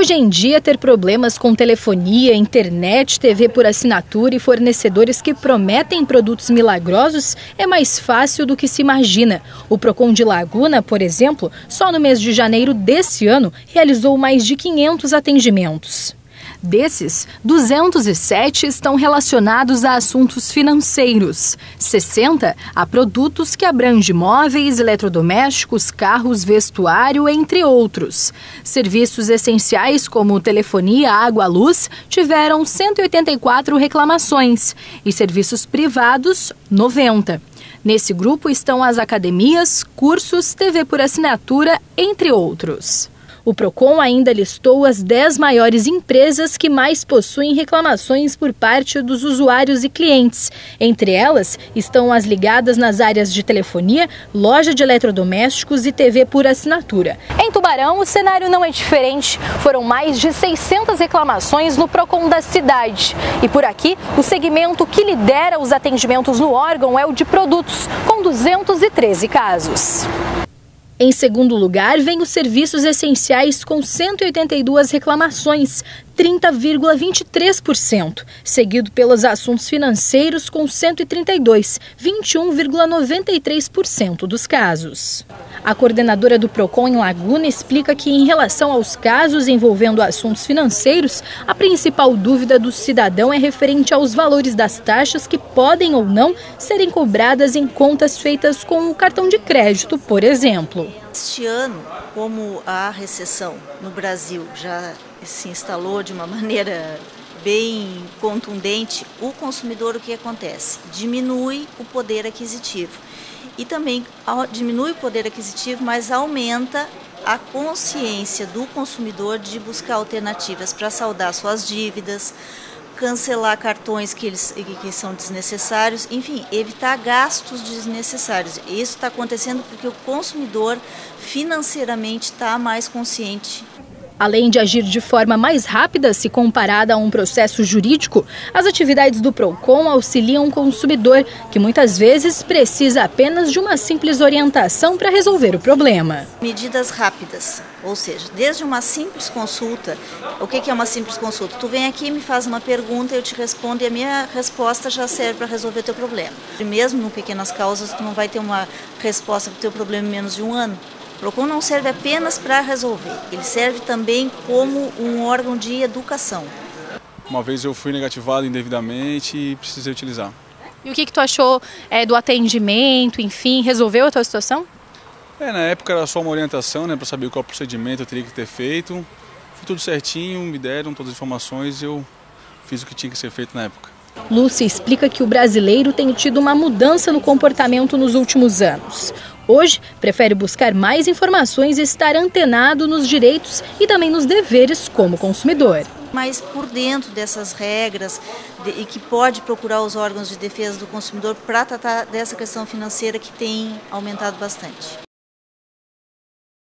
Hoje em dia, ter problemas com telefonia, internet, TV por assinatura e fornecedores que prometem produtos milagrosos é mais fácil do que se imagina. O Procon de Laguna, por exemplo, só no mês de janeiro desse ano, realizou mais de 500 atendimentos. Desses, 207 estão relacionados a assuntos financeiros, 60 a produtos que abrangem móveis, eletrodomésticos, carros, vestuário, entre outros. Serviços essenciais como telefonia, água, luz tiveram 184 reclamações e serviços privados, 90. Nesse grupo estão as academias, cursos, TV por assinatura, entre outros. O Procon ainda listou as 10 maiores empresas que mais possuem reclamações por parte dos usuários e clientes. Entre elas estão as ligadas nas áreas de telefonia, loja de eletrodomésticos e TV por assinatura. Em Tubarão, o cenário não é diferente. Foram mais de 600 reclamações no Procon da cidade. E por aqui, o segmento que lidera os atendimentos no órgão é o de produtos, com 213 casos. Em segundo lugar, vem os serviços essenciais com 182 reclamações, 30,23%, seguido pelos assuntos financeiros com 132, 21,93% dos casos. A coordenadora do Procon em Laguna explica que, em relação aos casos envolvendo assuntos financeiros, a principal dúvida do cidadão é referente aos valores das taxas que podem ou não serem cobradas em contas feitas com o cartão de crédito, por exemplo. Este ano, como a recessão no Brasil já se instalou de uma maneira bem contundente, o consumidor, o que acontece? Diminui o poder aquisitivo. E também diminui o poder aquisitivo, mas aumenta a consciência do consumidor de buscar alternativas para saldar suas dívidas, cancelar cartões que são desnecessários, enfim, evitar gastos desnecessários. Isso está acontecendo porque o consumidor financeiramente está mais consciente. Além de agir de forma mais rápida se comparada a um processo jurídico, as atividades do Procon auxiliam o consumidor, que muitas vezes precisa apenas de uma simples orientação para resolver o problema. Medidas rápidas, ou seja, desde uma simples consulta. O que é uma simples consulta? Tu vem aqui, me faz uma pergunta, eu te respondo e a minha resposta já serve para resolver o teu problema. E mesmo no Pequenas Causas, tu não vai ter uma resposta para o teu problema em menos de um ano. O Procon não serve apenas para resolver, ele serve também como um órgão de educação. Uma vez eu fui negativado indevidamente e precisei utilizar. E o que tu achou do atendimento, enfim, resolveu a tua situação? Na época era só uma orientação, para saber qual procedimento eu teria que ter feito. Foi tudo certinho, me deram todas as informações e eu fiz o que tinha que ser feito na época. Lúcia explica que o brasileiro tem tido uma mudança no comportamento nos últimos anos. Hoje, prefere buscar mais informações e estar antenado nos direitos e também nos deveres como consumidor. Mas por dentro dessas regras e que pode procurar os órgãos de defesa do consumidor para tratar dessa questão financeira que tem aumentado bastante.